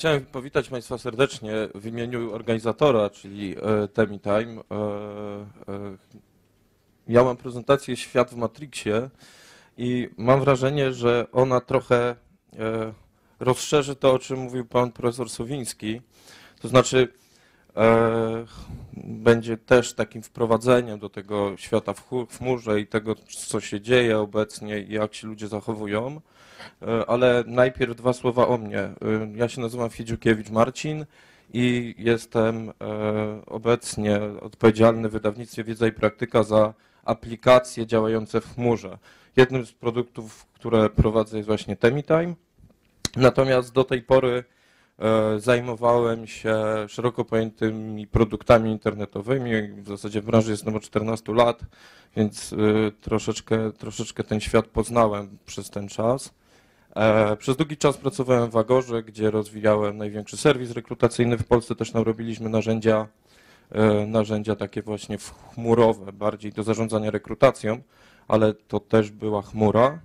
chciałem powitać Państwa serdecznie w imieniu organizatora, czyli TemiTime. Ja mam prezentację Świat w Matrixie i mam wrażenie, że ona trochę rozszerzy to, o czym mówił pan profesor Sowiński. To znaczy będzie też takim wprowadzeniem do tego świata w chmurze i tego, co się dzieje obecnie i jak się ludzie zachowują. Ale najpierw dwa słowa o mnie. Ja się nazywam Fiedziukiewicz Marcin i jestem obecnie odpowiedzialny w wydawnictwie Wiedza i Praktyka za aplikacje działające w chmurze. Jednym z produktów, które prowadzę, jest właśnie TemiTime. Natomiast do tej pory zajmowałem się szeroko pojętymi produktami internetowymi. W zasadzie w branży jestem od 14 lat, więc troszeczkę ten świat poznałem przez ten czas. Przez długi czas pracowałem w Agorze, gdzie rozwijałem największy serwis rekrutacyjny w Polsce. Też tam robiliśmy narzędzia takie właśnie chmurowe, bardziej do zarządzania rekrutacją, ale to też była chmura.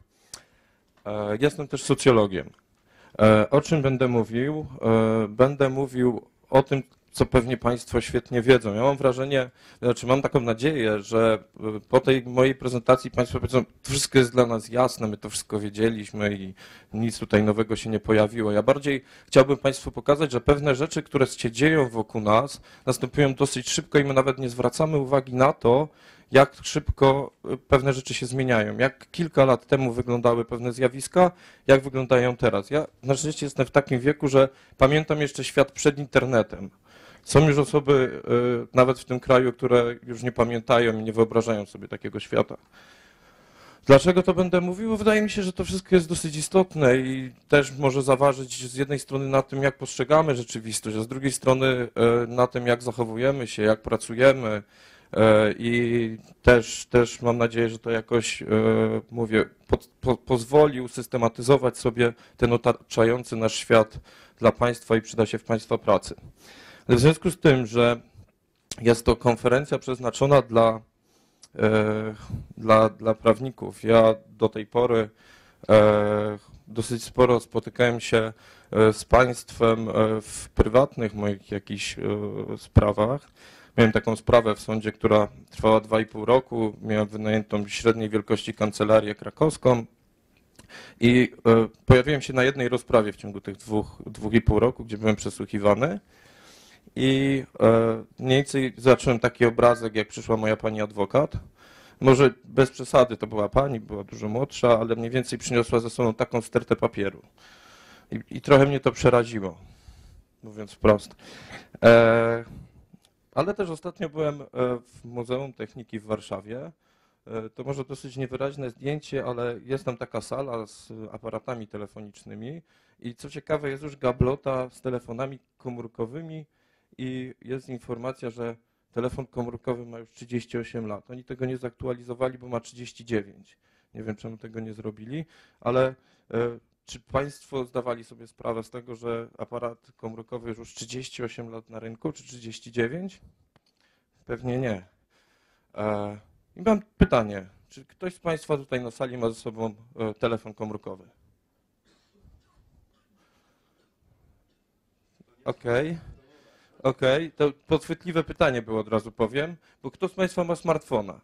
Jestem też socjologiem. O czym będę mówił? Będę mówił o tym, co pewnie Państwo świetnie wiedzą. Ja mam wrażenie, znaczy mam taką nadzieję, że po tej mojej prezentacji Państwo powiedzą, to wszystko jest dla nas jasne, my to wszystko wiedzieliśmy i nic tutaj nowego się nie pojawiło. Ja bardziej chciałbym Państwu pokazać, że pewne rzeczy, które się dzieją wokół nas, następują dosyć szybko i my nawet nie zwracamy uwagi na to, jak szybko pewne rzeczy się zmieniają, jak kilka lat temu wyglądały pewne zjawiska, jak wyglądają teraz. Ja na szczęście jestem w takim wieku, że pamiętam jeszcze świat przed internetem. Są już osoby nawet w tym kraju, które już nie pamiętają i nie wyobrażają sobie takiego świata. Dlaczego to będę mówił? Wydaje mi się, że to wszystko jest dosyć istotne i też może zaważyć z jednej strony na tym, jak postrzegamy rzeczywistość, a z drugiej strony na tym, jak zachowujemy się, jak pracujemy. I też mam nadzieję, że to jakoś, mówię, pozwoli usystematyzować sobie ten otaczający nasz świat dla Państwa i przyda się w Państwa pracy. W związku z tym, że jest to konferencja przeznaczona dla prawników, ja do tej pory dosyć sporo spotykałem się z Państwem w prywatnych moich jakichś sprawach. Miałem taką sprawę w sądzie, która trwała 2,5 roku. Miałem wynajętą średniej wielkości kancelarię krakowską i pojawiłem się na jednej rozprawie w ciągu tych 2,5 roku, gdzie byłem przesłuchiwany. I mniej więcej zacząłem taki obrazek, jak przyszła moja pani adwokat. Może bez przesady to była pani, była dużo młodsza, ale mniej więcej przyniosła ze sobą taką stertę papieru. I trochę mnie to przeraziło, mówiąc wprost. Ale też ostatnio byłem w Muzeum Techniki w Warszawie. To może dosyć niewyraźne zdjęcie, ale jest tam taka sala z aparatami telefonicznymi i co ciekawe jest już gablota z telefonami komórkowymi i jest informacja, że telefon komórkowy ma już 38 lat. Oni tego nie zaktualizowali, bo ma 39. Nie wiem, czemu tego nie zrobili, ale czy Państwo zdawali sobie sprawę z tego, że aparat komórkowy już 38 lat na rynku, czy 39? Pewnie nie. I mam pytanie, czy ktoś z Państwa tutaj na sali ma ze sobą telefon komórkowy? Okej, to podchwytliwe pytanie było, od razu powiem, bo kto z Państwa ma smartfona?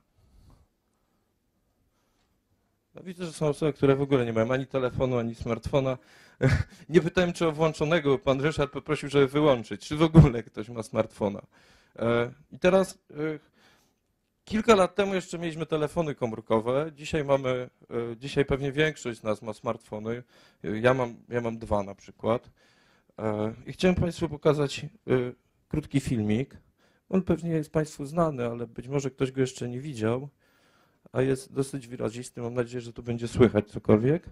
No widzę, że są osoby, które w ogóle nie mają ani telefonu, ani smartfona. Nie pytałem, czy o włączonego, bo pan Ryszard poprosił, żeby wyłączyć, czy w ogóle ktoś ma smartfona. I teraz kilka lat temu jeszcze mieliśmy telefony komórkowe, dzisiaj pewnie większość z nas ma smartfony, ja mam 2 na przykład. I chciałem Państwu pokazać krótki filmik. On pewnie jest Państwu znany, ale być może ktoś go jeszcze nie widział, a jest dosyć wyrazisty. Mam nadzieję, że tu będzie słychać cokolwiek.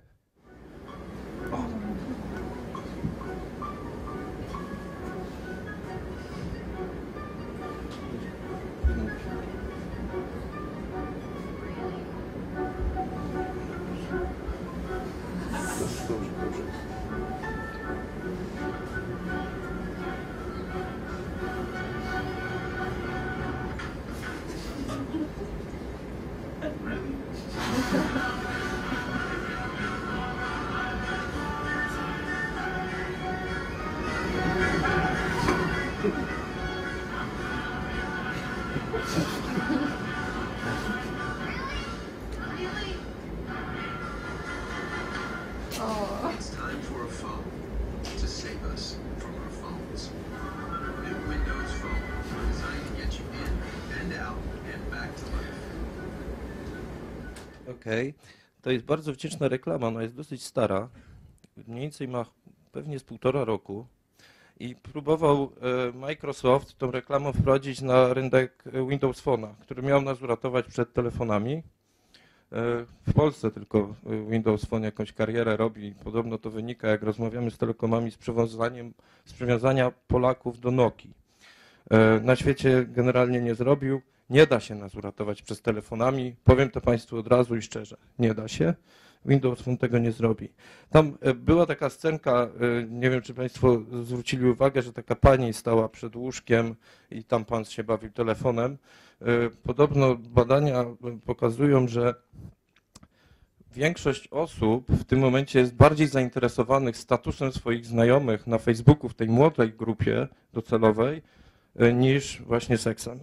Okej. To jest bardzo wdzięczna reklama, ona jest dosyć stara. Mniej więcej ma pewnie z 1,5 roku. I próbował Microsoft tą reklamą wprowadzić na rynek Windows Phone'a, który miał nas uratować przed telefonami. W Polsce tylko Windows Phone jakąś karierę robi. Podobno to wynika, jak rozmawiamy z telekomami, z przywiązania Polaków do Nokii. Na świecie generalnie nie zrobił. Nie da się nas uratować przez telefonami. Powiem to Państwu od razu i szczerze. Nie da się. Windows Phone tego nie zrobi. Tam była taka scenka, nie wiem, czy Państwo zwrócili uwagę, że taka pani stała przed łóżkiem i tam pan się bawił telefonem. Podobno badania pokazują, że większość osób w tym momencie jest bardziej zainteresowanych statusem swoich znajomych na Facebooku w tej młodej grupie docelowej niż właśnie seksem.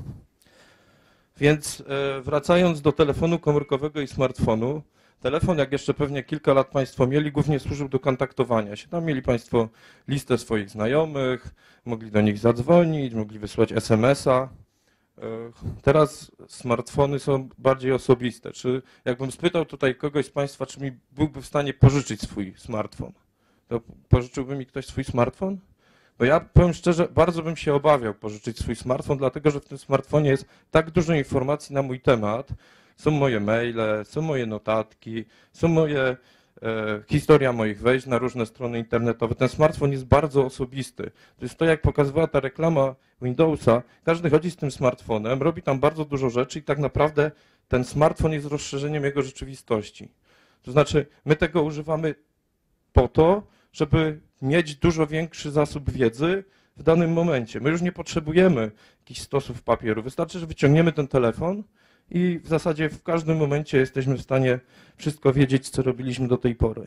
Więc wracając do telefonu komórkowego i smartfonu, telefon, jak jeszcze pewnie kilka lat Państwo mieli, głównie służył do kontaktowania się. Tam mieli Państwo listę swoich znajomych, mogli do nich zadzwonić, mogli wysłać SMS-a. Teraz smartfony są bardziej osobiste. Czy jakbym spytał tutaj kogoś z Państwa, czy mi byłby w stanie pożyczyć swój smartfon, to pożyczyłby mi ktoś swój smartfon? Bo ja powiem szczerze, bardzo bym się obawiał pożyczyć swój smartfon, dlatego że w tym smartfonie jest tak dużo informacji na mój temat. Są moje maile, są moje notatki, są historia moich wejść na różne strony internetowe. Ten smartfon jest bardzo osobisty. To jest to, jak pokazywała ta reklama Windowsa. Każdy chodzi z tym smartfonem, robi tam bardzo dużo rzeczy i tak naprawdę ten smartfon jest rozszerzeniem jego rzeczywistości. To znaczy, my tego używamy po to, żeby mieć dużo większy zasób wiedzy w danym momencie. My już nie potrzebujemy jakichś stosów papieru. Wystarczy, że wyciągniemy ten telefon i w zasadzie w każdym momencie jesteśmy w stanie wszystko wiedzieć, co robiliśmy do tej pory.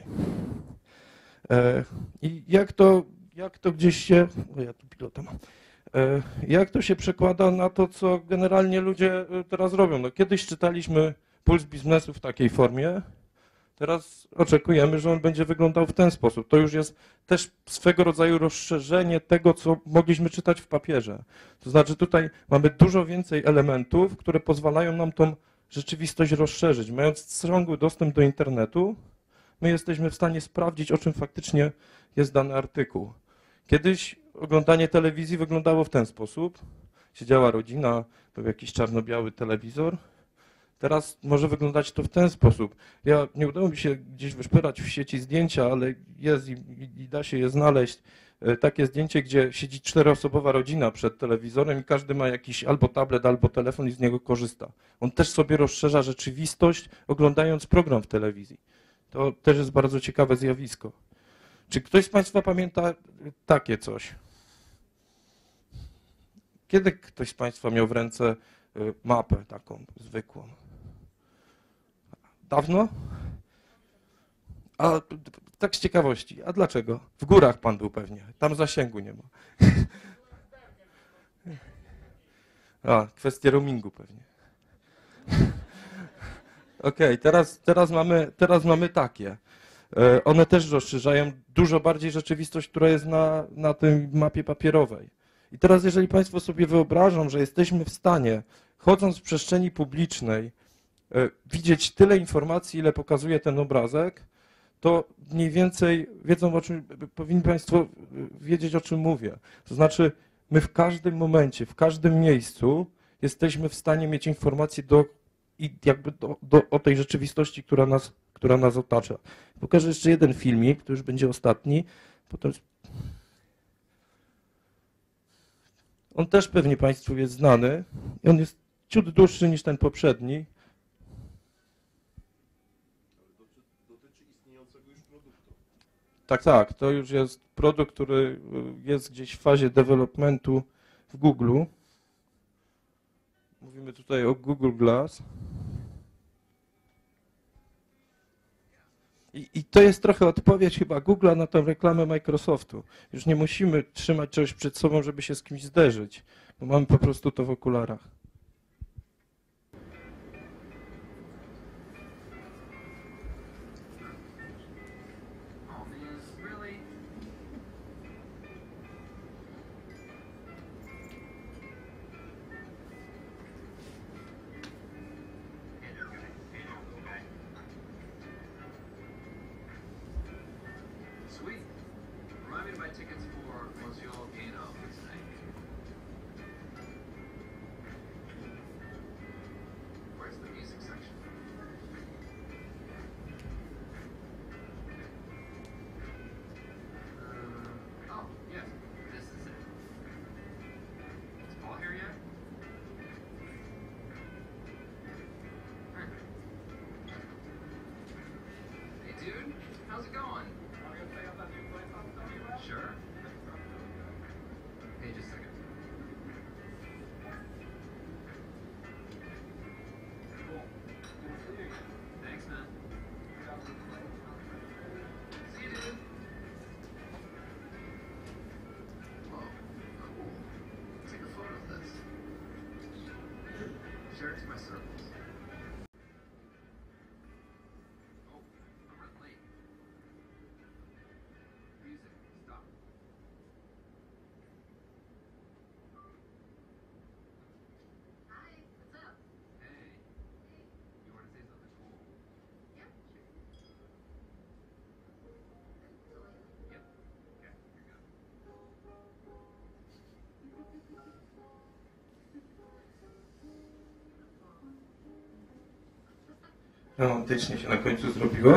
I jak to gdzieś się... O, ja tu pilota mam. Jak to się przekłada na to, co generalnie ludzie teraz robią? No, kiedyś czytaliśmy Puls Biznesu w takiej formie. Teraz oczekujemy, że on będzie wyglądał w ten sposób. To już jest też swego rodzaju rozszerzenie tego, co mogliśmy czytać w papierze. To znaczy tutaj mamy dużo więcej elementów, które pozwalają nam tą rzeczywistość rozszerzyć. Mając ciągły dostęp do internetu, my jesteśmy w stanie sprawdzić, o czym faktycznie jest dany artykuł. Kiedyś oglądanie telewizji wyglądało w ten sposób. Siedziała rodzina, był jakiś czarno-biały telewizor. Teraz może wyglądać to w ten sposób. Nie udało mi się gdzieś wyszperać w sieci zdjęcia, ale jest i da się je znaleźć. Takie zdjęcie, gdzie siedzi 4-osobowa rodzina przed telewizorem i każdy ma jakiś albo tablet, albo telefon i z niego korzysta. On też sobie rozszerza rzeczywistość, oglądając program w telewizji. To też jest bardzo ciekawe zjawisko. Czy ktoś z Państwa pamięta takie coś? Kiedy ktoś z Państwa miał w ręce mapę taką zwykłą? Dawno? A tak z ciekawości, a dlaczego? W górach pan był pewnie, tam zasięgu nie ma. A, kwestia roamingu pewnie. Okej, teraz mamy takie. One też rozszerzają dużo bardziej rzeczywistość, która jest na tej mapie papierowej. I teraz jeżeli Państwo sobie wyobrażą, że jesteśmy w stanie, chodząc w przestrzeni publicznej, widzieć tyle informacji, ile pokazuje ten obrazek, to mniej więcej wiedzą, powinni Państwo wiedzieć, o czym mówię. To znaczy, my w każdym momencie, w każdym miejscu jesteśmy w stanie mieć informacje o tej rzeczywistości, która nas otacza. Pokażę jeszcze jeden filmik, to już będzie ostatni. Potem... On też pewnie Państwu jest znany. On jest ciut dłuższy niż ten poprzedni. Tak, to już jest produkt, który jest gdzieś w fazie developmentu w Google. Mówimy tutaj o Google Glass. I to jest trochę odpowiedź chyba Google'a na tę reklamę Microsoftu. Już nie musimy trzymać czegoś przed sobą, żeby się z kimś zderzyć, bo mamy po prostu to w okularach. Sweet. Remind me to buy tickets for Monsieur Gano tonight. Where's the music section? Oh, yes. This is it. Is Paul here yet? Hey, dude. How's it going? Sure. Hey, just a second. Cool. Thanks, man. See you, dude. Whoa, cool. Take a photo of this. Share it to my circles. Oh, I'm running late. Music, stop. Hi, what's up? Hey, you want to say something cool? Yeah, sure. Totally. Yep. Okay, here you go. Romantycznie się na końcu zrobiło.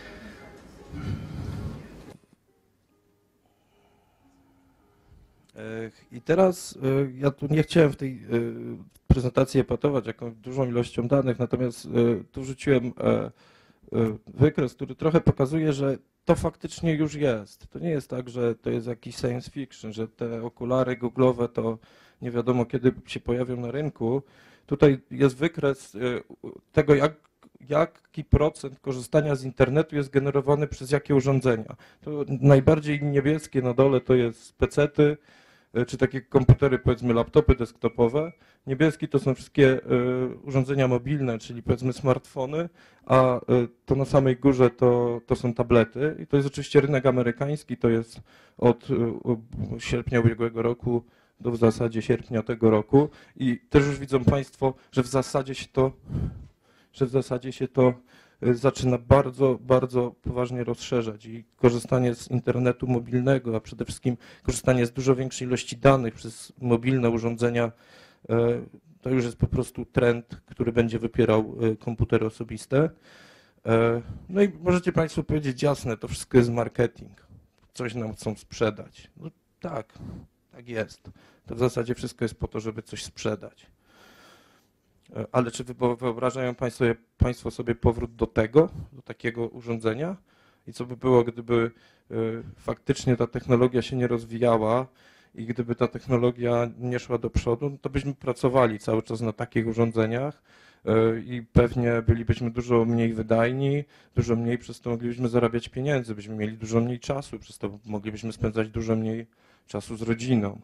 I teraz ja tu nie chciałem w tej prezentacji epatować jakąś dużą ilością danych, natomiast tu wrzuciłem wykres, który trochę pokazuje, że to faktycznie już jest. To nie jest tak, że to jest jakiś science fiction, że te okulary google'owe to nie wiadomo kiedy się pojawią na rynku. Tutaj jest wykres tego, jaki procent korzystania z internetu jest generowany przez jakie urządzenia. To najbardziej niebieskie na dole to jest pecety, czy takie komputery, powiedzmy laptopy desktopowe. Niebieski to są wszystkie urządzenia mobilne, czyli powiedzmy smartfony, a to na samej górze to są tablety. I to jest oczywiście rynek amerykański, to jest od sierpnia ubiegłego roku do w zasadzie sierpnia tego roku. I też już widzą Państwo, że w zasadzie się to zaczyna bardzo, bardzo poważnie rozszerzać i korzystanie z internetu mobilnego, a przede wszystkim korzystanie z dużo większej ilości danych przez mobilne urządzenia, to już jest po prostu trend, który będzie wypierał komputery osobiste. No i możecie Państwo powiedzieć, jasne, to wszystko jest marketing, coś nam chcą sprzedać. No tak, tak jest. To w zasadzie wszystko jest po to, żeby coś sprzedać. Ale czy wyobrażają Państwo sobie powrót do takiego urządzenia? I co by było, gdyby faktycznie ta technologia się nie rozwijała i gdyby ta technologia nie szła do przodu, no to byśmy pracowali cały czas na takich urządzeniach i pewnie bylibyśmy dużo mniej wydajni, dużo mniej, przez to moglibyśmy zarabiać pieniędzy, byśmy mieli dużo mniej czasu, przez to moglibyśmy spędzać dużo mniej czasu z rodziną.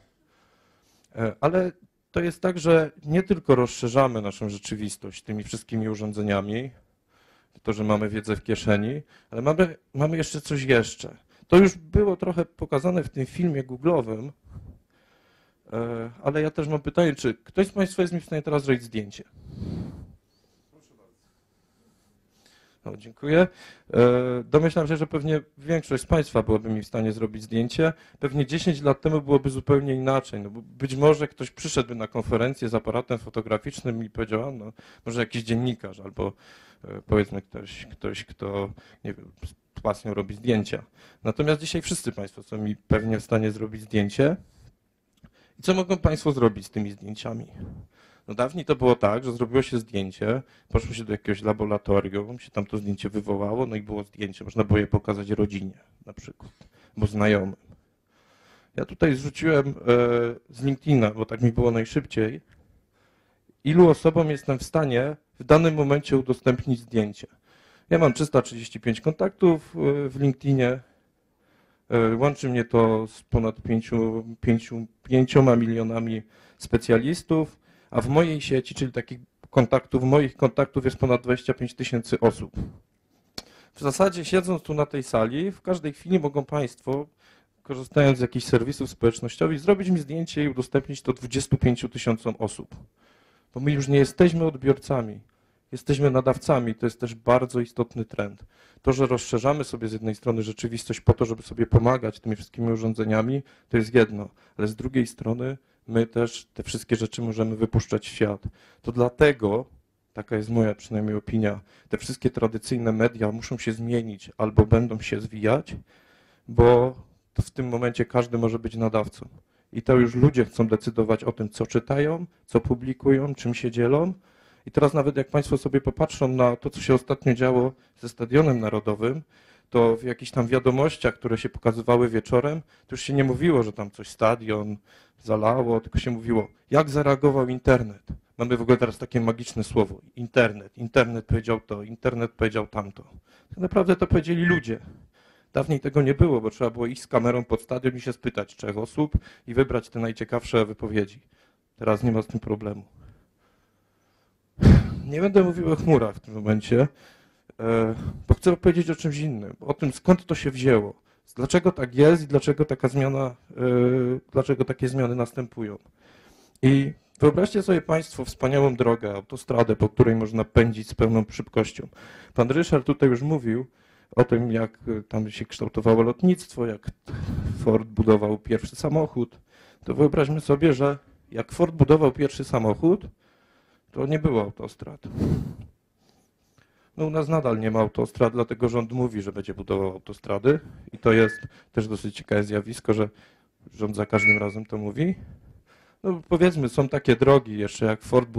Ale to jest tak, że nie tylko rozszerzamy naszą rzeczywistość tymi wszystkimi urządzeniami, to, że mamy wiedzę w kieszeni, ale mamy jeszcze coś jeszcze. To już było trochę pokazane w tym filmie googlowym, ale ja też mam pytanie, czy ktoś z Państwa jest mi w stanie teraz zrobić zdjęcie? Proszę bardzo. No, dziękuję. Domyślam się, że pewnie większość z Państwa byłaby mi w stanie zrobić zdjęcie. Pewnie 10 lat temu byłoby zupełnie inaczej. No, bo być może ktoś przyszedłby na konferencję z aparatem fotograficznym i powiedział, no, może jakiś dziennikarz albo powiedzmy ktoś, kto nie wiem, z pasją robi zdjęcia. Natomiast dzisiaj wszyscy Państwo są mi pewnie w stanie zrobić zdjęcie. I co mogą Państwo zrobić z tymi zdjęciami? No dawniej to było tak, że zrobiło się zdjęcie, poszło się do jakiegoś laboratorium, się tam to zdjęcie wywołało, no i było zdjęcie, można było je pokazać rodzinie na przykład, albo znajomym. Ja tutaj zrzuciłem z LinkedIna, bo tak mi było najszybciej, ilu osobom jestem w stanie w danym momencie udostępnić zdjęcie. Ja mam 335 kontaktów w LinkedInie, łączy mnie to z ponad 5 milionami specjalistów, a w mojej sieci, czyli takich moich kontaktów jest ponad 25 tysięcy osób. W zasadzie siedząc tu na tej sali, w każdej chwili mogą Państwo, korzystając z jakichś serwisów społecznościowych, zrobić mi zdjęcie i udostępnić to 25 tysiącom osób. Bo my już nie jesteśmy odbiorcami. jesteśmy nadawcami, to jest też bardzo istotny trend. To, że rozszerzamy sobie z jednej strony rzeczywistość po to, żeby sobie pomagać tymi wszystkimi urządzeniami, to jest jedno, ale z drugiej strony my też te wszystkie rzeczy możemy wypuszczać w świat. To dlatego, taka jest moja przynajmniej opinia, te wszystkie tradycyjne media muszą się zmienić albo będą się zwijać, bo to w tym momencie każdy może być nadawcą. I to już ludzie chcą decydować o tym, co czytają, co publikują, czym się dzielą. I teraz nawet jak Państwo sobie popatrzą na to, co się ostatnio działo ze Stadionem Narodowym, to w jakichś tam wiadomościach, które się pokazywały wieczorem, to już się nie mówiło, że tam coś stadion zalało, tylko się mówiło, jak zareagował internet. Mamy w ogóle teraz takie magiczne słowo, internet. Internet powiedział to, internet powiedział tamto. Tak naprawdę to powiedzieli ludzie. Dawniej tego nie było, bo trzeba było iść z kamerą pod stadion i się spytać 3 osób i wybrać te najciekawsze wypowiedzi. Teraz nie ma z tym problemu. Nie będę mówił o chmurach w tym momencie, bo chcę powiedzieć o czymś innym, o tym, skąd to się wzięło, dlaczego tak jest i dlaczego taka zmiana, dlaczego takie zmiany następują. I wyobraźcie sobie Państwo wspaniałą drogę, autostradę, po której można pędzić z pełną szybkością. Pan Ryszard tutaj już mówił o tym, jak tam się kształtowało lotnictwo, jak Ford budował pierwszy samochód. To wyobraźmy sobie, że jak Ford budował pierwszy samochód, to nie było autostrad. No u nas nadal nie ma autostrad, dlatego rząd mówi, że będzie budował autostrady i to jest też dosyć ciekawe zjawisko, że rząd za każdym razem to mówi. No powiedzmy, są takie drogi jeszcze, jak Ford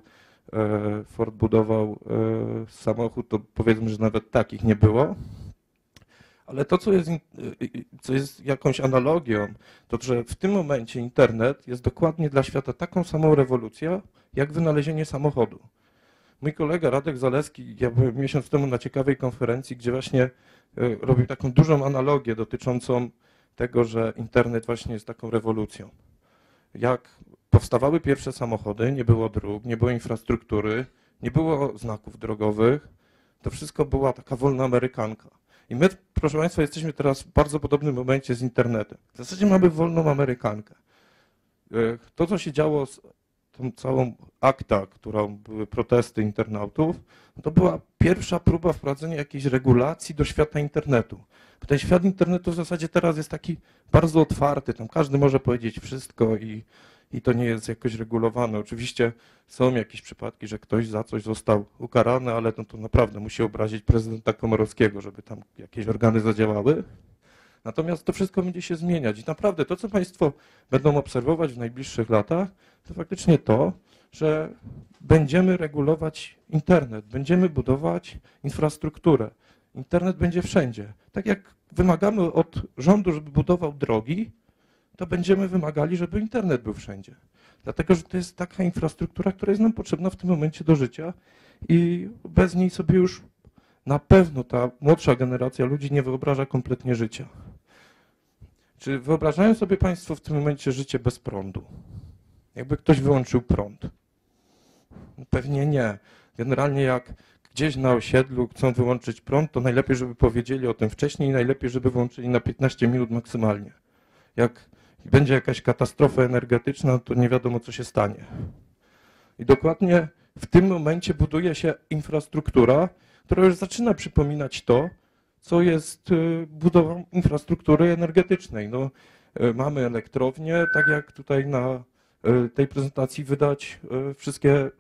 budował samochód, to powiedzmy, że nawet takich nie było. Ale to, co jest jakąś analogią, to że w tym momencie internet jest dokładnie dla świata taką samą rewolucją, jak wynalezienie samochodu. Mój kolega Radek Zaleski, ja byłem miesiąc temu na ciekawej konferencji, gdzie właśnie robił taką dużą analogię dotyczącą tego, że internet właśnie jest taką rewolucją. Jak powstawały pierwsze samochody, nie było dróg, nie było infrastruktury, nie było znaków drogowych, to wszystko była taka wolna amerykanka. I my, proszę Państwa, jesteśmy teraz w bardzo podobnym momencie z internetem. W zasadzie mamy wolną amerykankę. To, co się działo z tą całą akta, którą były protesty internautów, to była pierwsza próba wprowadzenia jakiejś regulacji do świata internetu. Bo ten świat internetu w zasadzie teraz jest taki bardzo otwarty, tam każdy może powiedzieć wszystko i to nie jest jakoś regulowane. Oczywiście są jakieś przypadki, że ktoś za coś został ukarany, ale to naprawdę musi obrazić prezydenta Komorowskiego, żeby tam jakieś organy zadziałały. Natomiast to wszystko będzie się zmieniać i naprawdę to, co Państwo będą obserwować w najbliższych latach, to faktycznie to, że będziemy regulować internet, będziemy budować infrastrukturę. Internet będzie wszędzie. Tak jak wymagamy od rządu, żeby budował drogi, to będziemy wymagali, żeby internet był wszędzie. Dlatego, że to jest taka infrastruktura, która jest nam potrzebna w tym momencie do życia i bez niej sobie już na pewno ta młodsza generacja ludzi nie wyobraża kompletnie życia. Czy wyobrażają sobie Państwo w tym momencie życie bez prądu? Jakby ktoś wyłączył prąd? Pewnie nie. Generalnie jak gdzieś na osiedlu chcą wyłączyć prąd, to najlepiej, żeby powiedzieli o tym wcześniej i najlepiej, żeby wyłączyli na 15 minut maksymalnie. Jak będzie jakaś katastrofa energetyczna, to nie wiadomo, co się stanie. I dokładnie w tym momencie buduje się infrastruktura, która już zaczyna przypominać to, co jest budową infrastruktury energetycznej. No, mamy elektrownie, tak jak tutaj na tej prezentacji widać wszystkie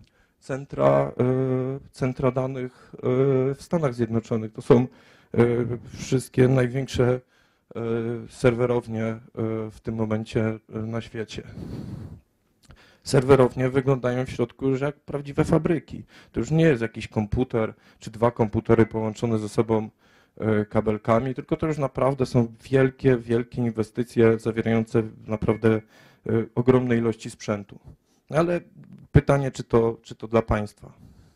centra danych w Stanach Zjednoczonych. To są wszystkie największe serwerownie w tym momencie na świecie. Serwerownie wyglądają w środku już jak prawdziwe fabryki. To już nie jest jakiś komputer czy 2 komputery połączone ze sobą kabelkami, tylko to już naprawdę są wielkie, wielkie inwestycje zawierające naprawdę ogromne ilości sprzętu. Ale pytanie, czy to dla państwa?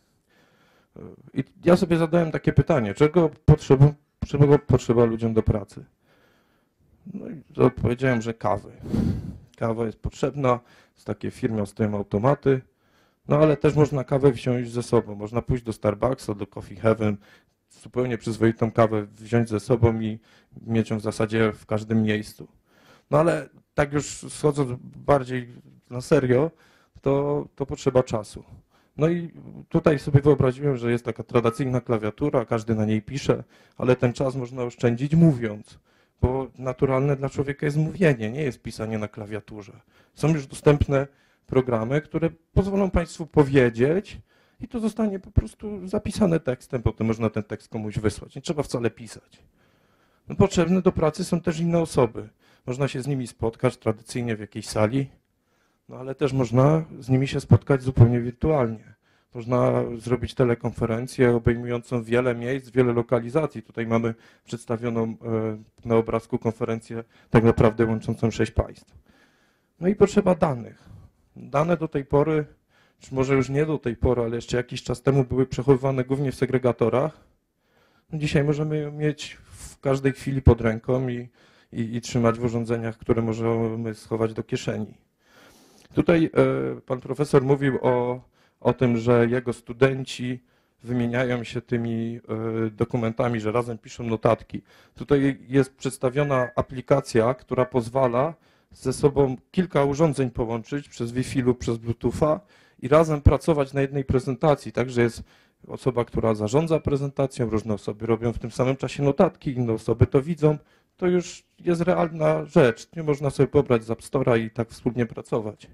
I ja sobie zadałem takie pytanie, czego potrzeba ludziom do pracy? No i odpowiedziałem, że kawy. Kawa jest potrzebna, z takiej firmy stoją automaty, no ale też można kawę wziąć ze sobą. Można pójść do Starbucksa, do Coffee Heaven, zupełnie przyzwoitą kawę wziąć ze sobą i mieć ją w zasadzie w każdym miejscu. No ale tak już schodząc bardziej na serio, to potrzeba czasu. No i tutaj sobie wyobraziłem, że jest taka tradycyjna klawiatura, każdy na niej pisze, ale ten czas można oszczędzić mówiąc, bo naturalne dla człowieka jest mówienie, nie jest pisanie na klawiaturze. Są już dostępne programy, które pozwolą Państwu powiedzieć i to zostanie po prostu zapisane tekstem, potem można ten tekst komuś wysłać. Nie trzeba wcale pisać. No, potrzebne do pracy są też inne osoby. Można się z nimi spotkać tradycyjnie w jakiejś sali, no ale też można z nimi się spotkać zupełnie wirtualnie. Można zrobić telekonferencję obejmującą wiele miejsc, wiele lokalizacji. Tutaj mamy przedstawioną na obrazku konferencję tak naprawdę łączącą 6 państw. No i potrzeba danych. Dane do tej pory, czy może już nie do tej pory, ale jeszcze jakiś czas temu były przechowywane głównie w segregatorach. No dzisiaj możemy je mieć w każdej chwili pod ręką i trzymać w urządzeniach, które możemy schować do kieszeni. Tutaj pan profesor mówił o tym, że jego studenci wymieniają się tymi dokumentami, że razem piszą notatki. Tutaj jest przedstawiona aplikacja, która pozwala ze sobą kilka urządzeń połączyć przez Wi-Fi lub przez Bluetootha i razem pracować na jednej prezentacji. Także jest osoba, która zarządza prezentacją, różne osoby robią w tym samym czasie notatki, inne osoby to widzą. To już jest realna rzecz. Nie można sobie pobrać z App Store'a i tak wspólnie pracować.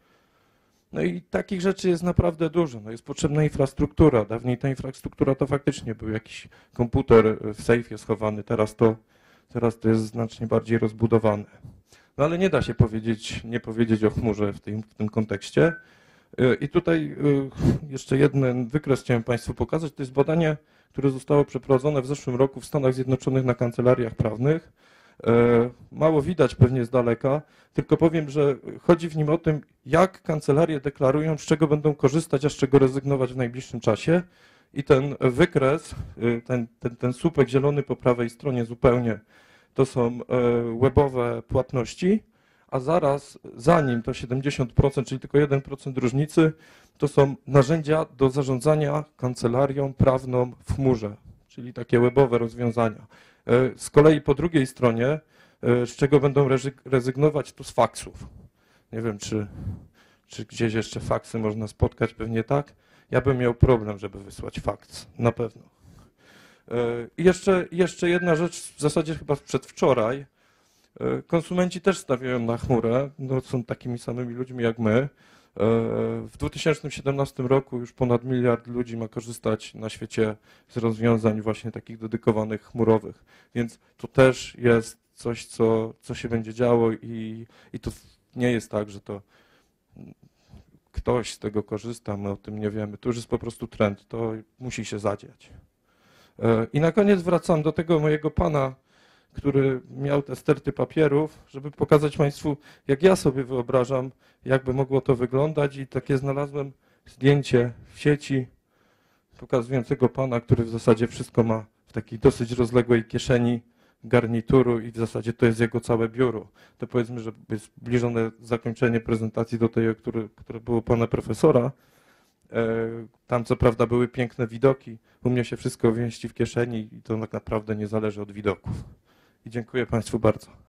No i takich rzeczy jest naprawdę dużo. No jest potrzebna infrastruktura. Dawniej ta infrastruktura to faktycznie był jakiś komputer w sejfie schowany. Teraz to jest znacznie bardziej rozbudowane. No ale nie da się nie powiedzieć o chmurze w tym kontekście. I tutaj jeszcze jeden wykres chciałem Państwu pokazać. To jest badanie, które zostało przeprowadzone w zeszłym roku w Stanach Zjednoczonych na kancelariach prawnych. Mało widać pewnie z daleka, tylko powiem, że chodzi w nim o tym, jak kancelarie deklarują, z czego będą korzystać, a z czego rezygnować w najbliższym czasie. I ten wykres, ten słupek zielony po prawej stronie zupełnie, to są webowe płatności, a zaraz za nim to 70%, czyli tylko 1% różnicy, to są narzędzia do zarządzania kancelarią prawną w chmurze, czyli takie webowe rozwiązania. Z kolei po drugiej stronie, z czego będą rezygnować, to z faksów. Nie wiem, czy gdzieś jeszcze faksy można spotkać, pewnie tak. Ja bym miał problem, żeby wysłać faks, na pewno. I jeszcze jedna rzecz, w zasadzie chyba przedwczoraj. Konsumenci też stawiają na chmurę, no, są takimi samymi ludźmi jak my. W 2017 roku już ponad 1 miliard ludzi ma korzystać na świecie z rozwiązań właśnie takich dedykowanych chmurowych, więc to też jest coś, co się będzie działo i to nie jest tak, że to ktoś z tego korzysta, my o tym nie wiemy. To już jest po prostu trend, to musi się zadziać. I na koniec wracam do tego mojego pana, który miał te sterty papierów, żeby pokazać Państwu, jak ja sobie wyobrażam, jakby mogło to wyglądać i takie znalazłem zdjęcie w sieci pokazującego pana, który w zasadzie wszystko ma w takiej dosyć rozległej kieszeni garnituru i w zasadzie to jest jego całe biuro. To powiedzmy, że jest zbliżone zakończenie prezentacji do tej, które było pana profesora. Tam co prawda były piękne widoki, u mnie się wszystko mieści w kieszeni i to tak naprawdę nie zależy od widoków. I dziękuję Państwu bardzo.